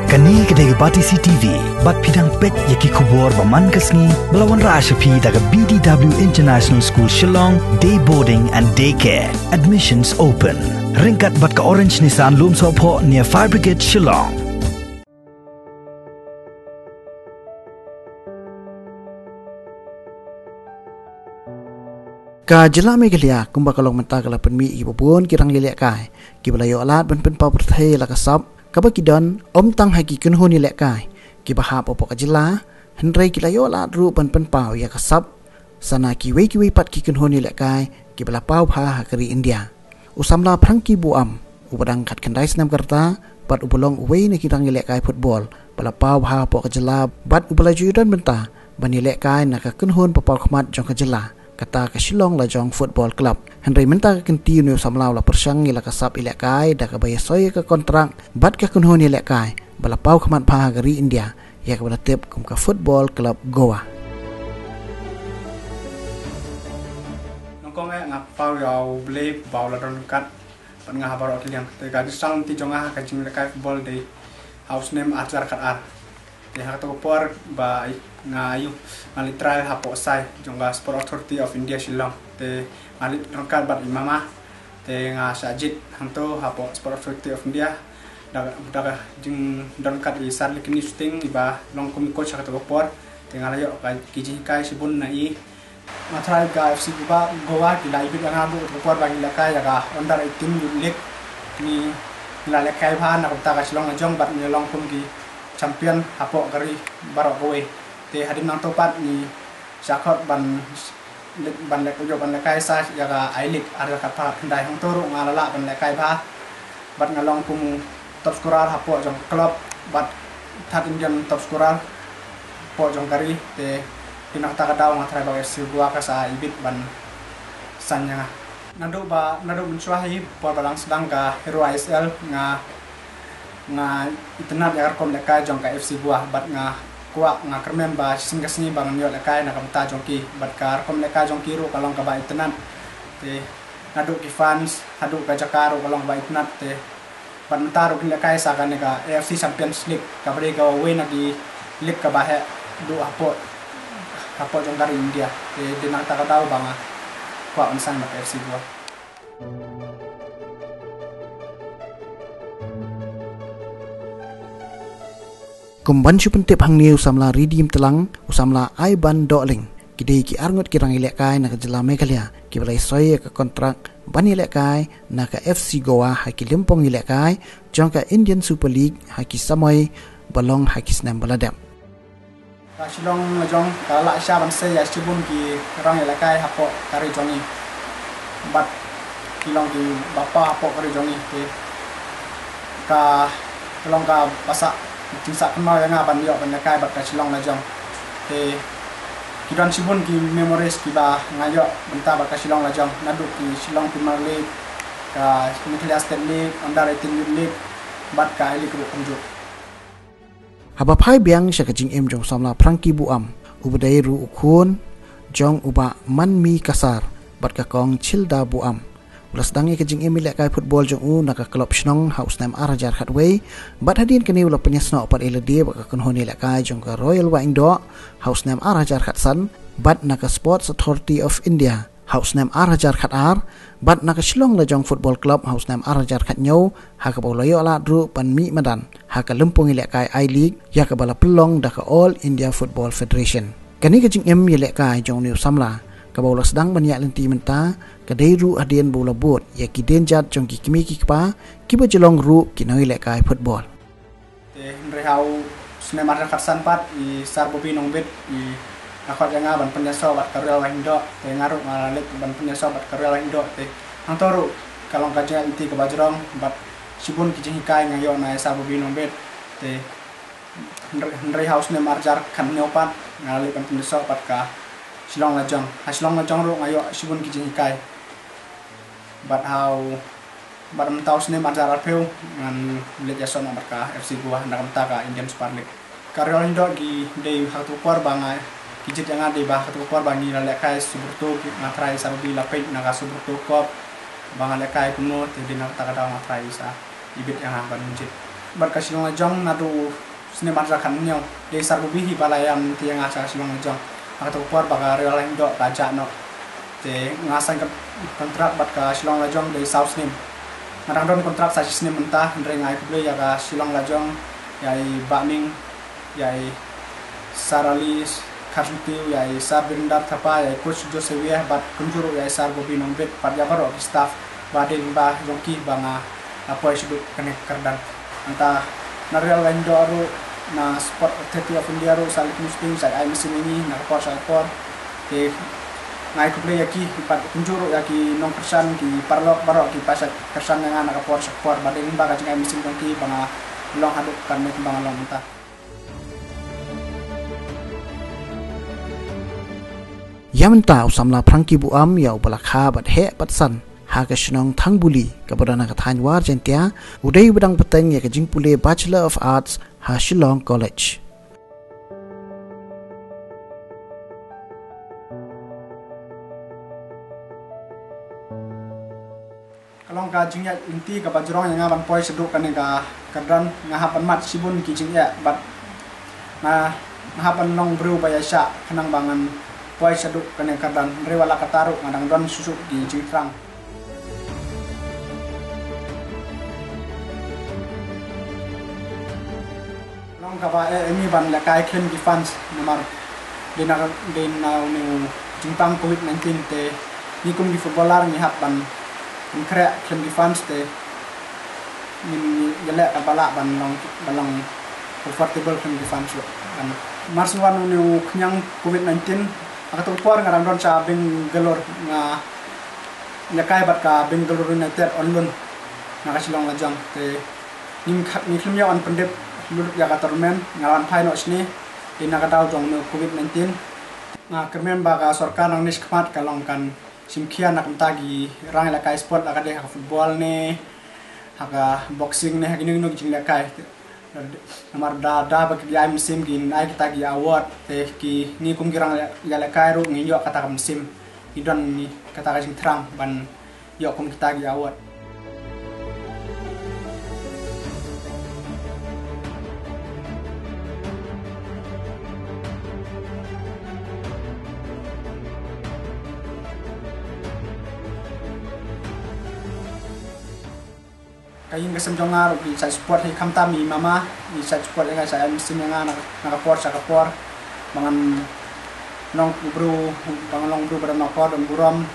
Kani kedai bati CTV, bat pidang pek yaki kubur baman kesni, belawan Rashapi daga BDW International School Shillong, day boarding and daycare. Admissions open. Ringkat bat ka Orange Nissan Lumsopo near Fire Brigade Shillong. Ka jela megalia kumba kalong menta kala penmi ibu pun kirang lelek kai ki belayo alat ben pen pau perthai la kasap ka ba kidon om tang haki kun honi lek kai ki ba ha popo ka jela henrei ki layo alat ru ben pen pau ya kasap sana ki wei pat ki kun honi lek kai ki bela pau pha kari India usamla prang ki buam ubadang kat kendai senam kerta pat ubulong wei ne kirang lelek kai football bela pau ha po ka jela bat ubala judan benta bani lek kai na ka kun hon popol khmat jong ka jela kata ke Shillong Lajong Football Club. Henry menta ke continue samlau la persang ila kasap ilek kai da ke bayar soy ke kontrak bat ke kunhon ilek kai bala pau khamat pha gari India ya ke bala tip kum ke Football Club Goa. Nongkong ngap pau yau beli bau la don kat pan ngah baro kiliang te ga sang ti jonga ka jing kai football de house name ajar kat ar. Te ha to por ba ngayu ngali trial hapo sai jongga Sport Authority of India Shillong te ngali rongkat bat imama te nga sajid hanto hapo Sport Authority of India daga jing rongkat i sarli kini shooting iba longkum coach ha to por te ngalayo ka kiji kai sibun na i matrai ga FC Goa ki lai bi nga bu to por bang lakai daga under 18 league ni la lakai pha na ta ka Shillong Lajong bat ni longkum ki champion hapo gari baro goe te hadim nang topat ni sakot ban lek ujo ban lekai sa yaga ailik ada kata ndai hong toru ngalala ban lekai ba bat ngalong kum top scorer hapo jong club bat that Indian top scorer po jong kari te tinak ta kadaw ngatrai ba FC Goa ka sa ibit ban sanya nadu mencuahi po balang sedang ka Hero ISL nga internet ya kom lekai jong ka FC Goa bat nga kuak nga kermen ba singgasni bang nyot lekai na kamta jongki bat kar kom lekai jongki ru kalong ka ba internet te nadu ki fans hadu ka jakaro kalong ba internet te bat mentaru ki lekai sa kan ka AFC Champions League ka bre ga we na di league ka ba he du apo jong dari India te dinang ta ka daw bang kuak onsan ba FC Goa. Kumban syupen tip hang ni usamla redeem telang usamla Aiban Doling kidai ki arngot kirang ilek kai na kejela megalia ki balai soy ke kontrak ban ilek kai na ka FC Goa haki limpong ilek kai jong ka Indian Super League haki samoy balong haki snam baladam Shillong Lajong ka la sha ban se ya sibun ki rang ilek kai hapo kari jongi bat kilong ki bapa hapo kari jongi te ka kilong ka pasak tinsak kenal yang ban yo ban lekai bat ka Shillong Lajong te kidon sibun ki memories ki ba ngayo benta bat ka Shillong Lajong nadu ki Shillong Premier League ka Nuclear State League under 18 League bat ka League ru kunjuk haba phai biang syakajing em jong samla prangki buam ubadai ru ukun jong uba manmi kasar bat ka kong childa buam ulas dangi kejing emilek kai football jong u naka club Shnong house name arajar khatway bat hadin kani ula penyasno pat elade baka kunhoni lek kai jong ka Royal Waindo house name arajar khatsan bat naka Sports Authority of India house name arajar khatar bat naka Shillong Lajong Football Club house name arajar khatnyo haka bolayo ala dru pan mi madan haka lempung ilek kai I League ya ka bala pelong daka All India Football Federation kani kejing em ilek kai jong new samla kabau sedang banyak lenti menta kadai ru adien bola bot ya ki denjat jong ki kimi ki pa ki bajelong ru ki noi lek kai football te rehau sinemar katsan pat i sarbobi nongbet i akot yang ban penyaso bat karel Waindo te ngaru ngalit ban penyaso bat karel Waindo te hantoru kalong kaja inti ke bajrong bat sibun ki jingkai ngayo na sarbobi nongbet te rehau sinemar jar kan neopat ngalit ban penyaso bat ka Shillong Lajong ru ngayo sibun ki jingkai bat hau bat mentau sene marjar arpeu ngan lihat jason marka FC Goa nak menta ka Indian Super League karyo Indo gi dei hatu por banga kijit yang ade bah hatu por bangi la lekai suburtu ngatrai sabi lapet naga suburtu kop banga lekai kuno te dinak ta kada ngatrai sa ibit yang ban munjit berka Shillong Lajong nadu sini matra kan nyo de sarbubi hi balayam tiang asa Shillong Lajong atau por baka real lain do raja no de ngasan kontrak berka Shillong Lajong de South Nim ngarang don kontrak sa sini mentah ndreng ai kuble ya ka Shillong Lajong yai Bakming yai Saralis Karsutiu yai Sabindar Thapa yai coach Joseph bat kunjuru yai sarbubi nombet pat jabaro staff bading ba yongki banga apa isudut kene kerdan anta nareal lain doru na sport authority of India ro salik musting sai ai mesin ini na por sai por ke ngai ku play yaki pat kunjuru yaki nong persan ki parlok barok ki pasat persan nga na por sport bading ba ka ai mesin yongki banga long haduk kan me banga long anta Yamenta usamla prangki buam ya ubalakha bat he bat san Hagashnong Thangbuli kabarana kathan war jentia udai bedang peteng ya kajing pule Bachelor of Arts ha Shillong College. Kalong ka jingya inti ka bajrong yang ngaban poi seduk kan ka kadran ngahapan mat sibun ki jingya bat na ngahapan nong bru bayasha kanang bangan poi seduk kan kadran rewala kataru ngadang don susu di jingtrang. Kapa ini ban lakai claim di funds nomor dina ni jintang COVID-19 te ni kum di footballer ni hap ban kre claim di funds te ni yele abala ban long comfortable claim di funds ban marsuan ni knyang COVID-19 akato por ngarang don sa Bangalore nga lakai bat ka Bangalore United onlun nga Shillong Lajong te ni claim ya on pendep luluk ya katormen ngawan phai no sini dina kadau jong no COVID-19 na kermen baga sorkan ang niskmat kalong kan simkia nak mtagi rang la kai sport akade ha football ne haga boxing ne hagini no jing la kai namar da bagi ai musim gin ai kita gi award te ki ni kum girang ya la kai ru ngi yo kata musim idon ni kata jing terang ban yo kum kita gi award kayin gasam jongar di sa sport hi kamta mi mama di sa sport nga sa musim nga nakapor sa kapor mangan nong bro pangalong bro pada nakor dan buram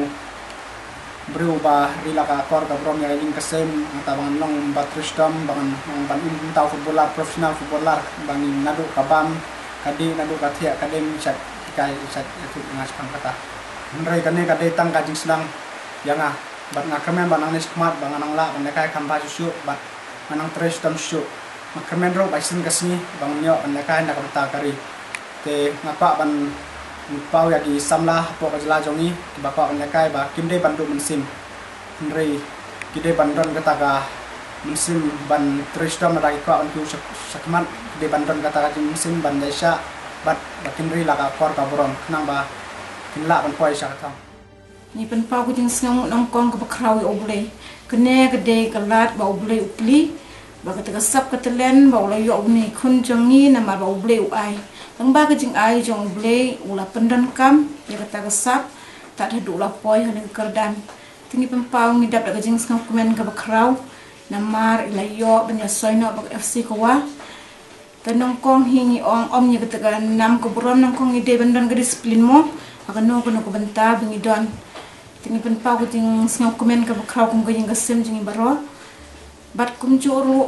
bro ba rila ka kor ka brom ya ling kasem ata bangan long batristam bangan ban tau footballer profesional footballer bangin nadu kabam kadi nadu kathia kadem chat kai chat itu ngas kata ndrai kane kade tang kajing sedang yanga bat ngakemen banang nismat bangang la bandekai kampa susu bat manang tres tam susu ngakemen ro baisin kasni bangnya bandekai nak kata kari te ngapa ban pau ya di samla po kajla jongi bapa bandekai ba kimde bandu mensim ndrei kide bandon kata ka mensim ban tres tam lagi ko an ku sakmat de bandon kata ka mensim bandesha bat bakindri la ka kor ka borom nang ba kinla ban poi sakatang ni pen pau ku jing sngang nong kong ka bakrawi oble kene gede kalat ba oble upli ba ka sap ka telen ba ola yo ni khun jongi na mar ba oble uai tang ba ka jing ai jong oble ula pendan kam ya ka sap ta thadu la poi han kerdan tini pen pau ni dap ka jing sngang kumen ka bakraw na mar ila yo banya soino ba FC ko wa tanong kong hingi om ni ka nam ko brom nang kong ide bendan ka disiplin mo akan ko benta bingi don tini pen pau ku ting sngang komen ka bakraw kum ka jing gasem jing baro bat kum juru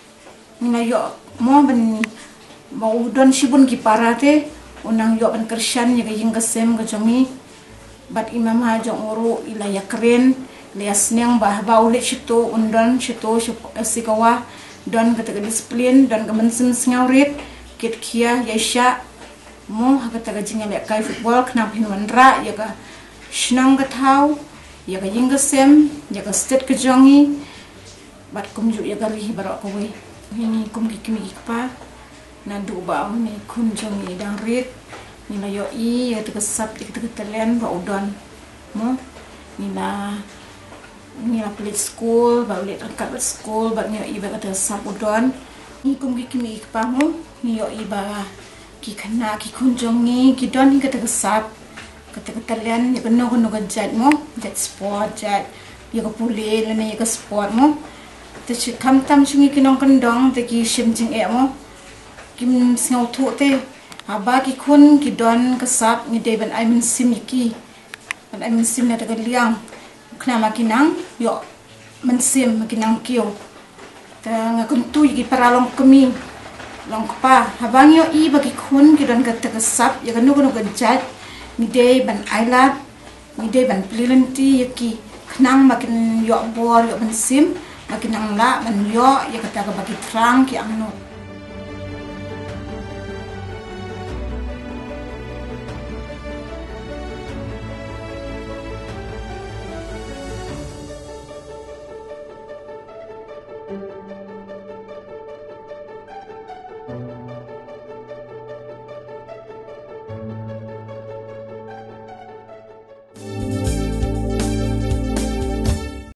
na yo mo ban mau don shibun ki parate unang yo ban kershan ya ka jing gasem ka jongi bat imam ha jong uru ila ya keren lias neng bah bau le chito undon chito sikawa don ka disiplin don ka mensem sngarit kit kia yasha mo ha ka jing le kai football knap hinwan ra ya ka shnang ka thau ya ka jing gasem ya ka state ka jongi bat kum ju ya ka ri baro ko we ini kum ki kimi pa na du ba ni kun jongi dang rit ni la yo i ya ka sap ti ka telen ba udon mo ni na ni pelit school ba ulit angkat school ba ni iba kata sapudon ni kum ki kimi ikpamu ni yo iba ki kana ki kunjongi ki don ni kata kesap kata kalian ya kena jat mo jat sport jat ya ko pule lene ya ko sport mo te kam tam chingi kinong kendong te ki shim jing e mo kim sngau thu te aba ki kun ki don kesap ni de ban ai min sim ki ban ai min sim na daga liang kena makinang yo min sim makinang kio ta nga kuntu ki paralong kemi long pa habang yo i bagi kun ki don ka kesap ya kanu jat ni de ban ai lat ni de ban plilanti ki kenang makin yo bor yo min sim makinang la man yo ya kata bagi terang ki angno.